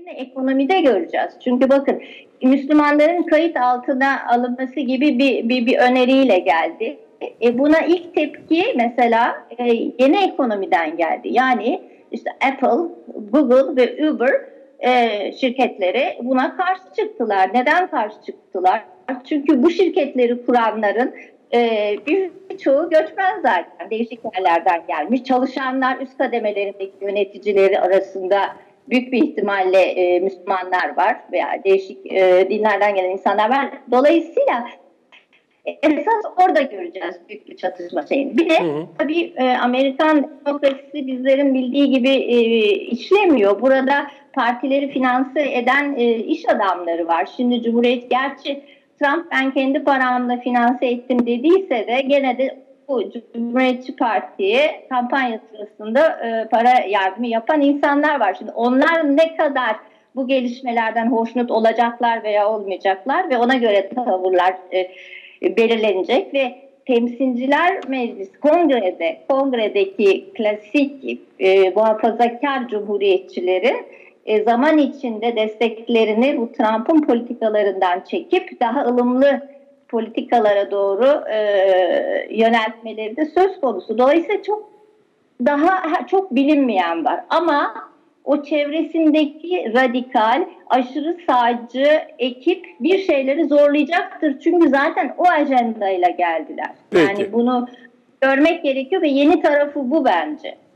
ekonomide göreceğiz. Çünkü bakın, Müslümanların kayıt altına alınması gibi bir öneriyle geldi. Buna ilk tepki mesela yeni ekonomiden geldi. Yani işte Apple, Google ve Uber şirketleri buna karşı çıktılar. Neden karşı çıktılar? Çünkü bu şirketleri kuranların birçoğu göçmen zaten. Değişik yerlerden gelmiş. Çalışanlar üst kademelerindeki yöneticileri arasında büyük bir ihtimalle Müslümanlar var veya değişik dinlerden gelen insanlar var. Dolayısıyla esas orada göreceğiz büyük bir çatışma şeyini. Bir de tabii Amerikan demokrasisi bizlerin bildiği gibi işlemiyor. Burada partileri finanse eden iş adamları var. Şimdi Cumhuriyet, gerçi Trump ben kendi paramla finanse ettim dediyse de gene de bu Cumhuriyetçi Parti'ye kampanya sırasında para yardımı yapan insanlar var. Şimdi onlar ne kadar bu gelişmelerden hoşnut olacaklar veya olmayacaklar ve ona göre tavırlar belirlenecek ve Temsilciler Meclisi kongredeki klasik muhafazakar cumhuriyetçilerin zaman içinde desteklerini bu Trump'ın politikalarından çekip daha ılımlı politikalara doğru yöneltmeleri de söz konusu. Dolayısıyla çok bilinmeyen var ama o çevresindeki radikal, aşırı sağcı ekip bir şeyleri zorlayacaktır. Çünkü zaten o ajandayla geldiler. Peki. Yani bunu görmek gerekiyor ve yeni tarafı bu bence.